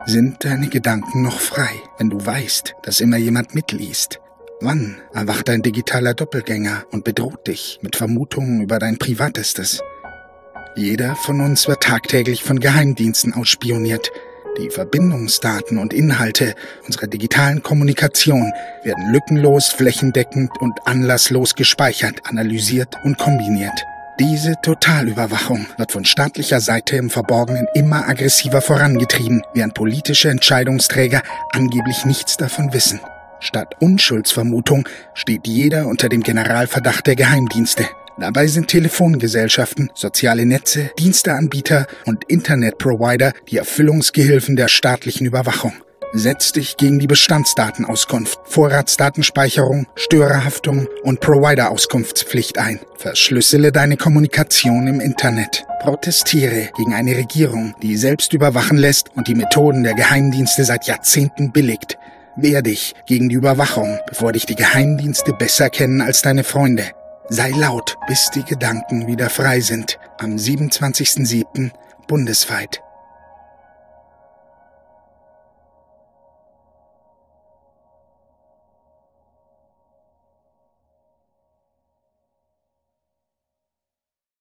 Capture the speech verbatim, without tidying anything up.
Sind deine Gedanken noch frei, wenn du weißt, dass immer jemand mitliest? Wann erwacht dein digitaler Doppelgänger und bedroht dich mit Vermutungen über dein Privatestes? Jeder von uns wird tagtäglich von Geheimdiensten ausspioniert. Die Verbindungsdaten und Inhalte unserer digitalen Kommunikation werden lückenlos, flächendeckend und anlasslos gespeichert, analysiert und kombiniert. Diese Totalüberwachung wird von staatlicher Seite im Verborgenen immer aggressiver vorangetrieben, während politische Entscheidungsträger angeblich nichts davon wissen. Statt Unschuldsvermutung steht jeder unter dem Generalverdacht der Geheimdienste. Dabei sind Telefongesellschaften, soziale Netze, Diensteanbieter und Internetprovider die Erfüllungsgehilfen der staatlichen Überwachung. Setz dich gegen die Bestandsdatenauskunft, Vorratsdatenspeicherung, Störerhaftung und Providerauskunftspflicht ein. Verschlüssele deine Kommunikation im Internet. Protestiere gegen eine Regierung, die selbst überwachen lässt und die Methoden der Geheimdienste seit Jahrzehnten billigt. Wehr dich gegen die Überwachung, bevor dich die Geheimdienste besser kennen als deine Freunde. Sei laut, bis die Gedanken wieder frei sind. Am siebenundzwanzigsten siebten bundesweit.